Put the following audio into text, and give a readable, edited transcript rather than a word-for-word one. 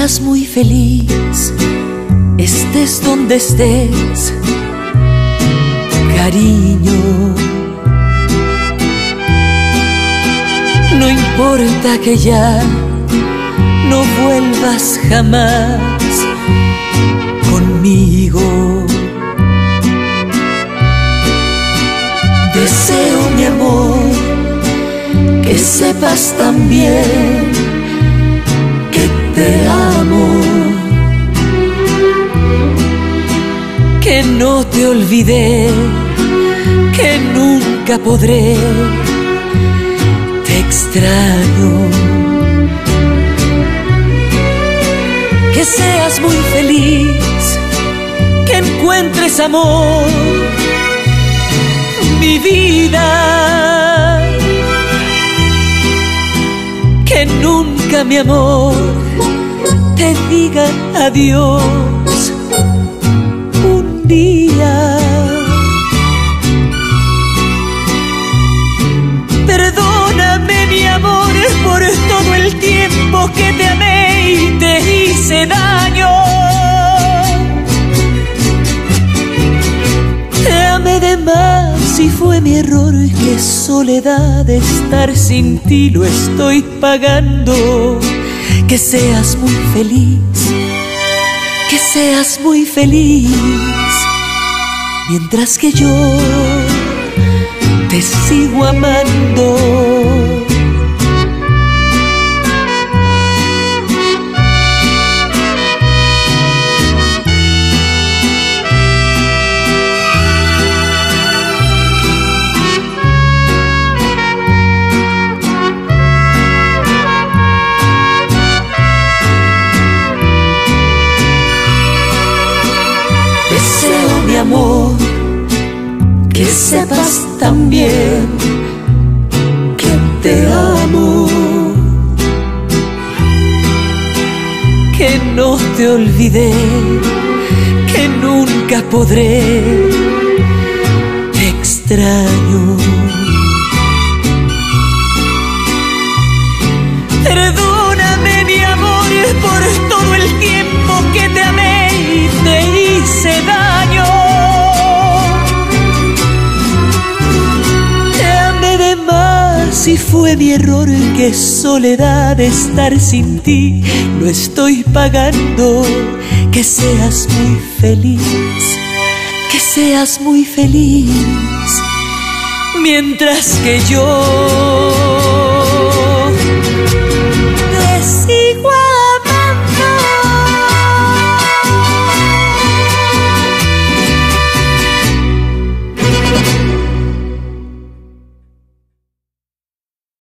seas muy feliz, estés donde estés, cariño. No importa que ya no vuelvas jamás conmigo. Deseo, mi amor, que sepas también que te amo, que no te olvidé, que nunca podré. Te extraño. Que seas muy feliz, que encuentres amor, mi vida. Que nunca, mi amor, te diga adiós un día. Perdóname, mi amor, por todo el tiempo que te amé y te hice daño. Te amé de más y fue mi error. Qué soledad de estar sin ti lo estoy pagando. Que seas muy feliz, que seas muy feliz, mientras que yo te sigo amando. Deseo, mi amor, que sepas también que te amo, que no te olvidé, que nunca podré. Te extraño. Perdóname, mi amor, por todo el tiempo que te amé y te hice daño. Si fue mi error, qué soledad de estar sin ti lo estoy pagando. Que seas muy feliz, que seas muy feliz, mientras que yo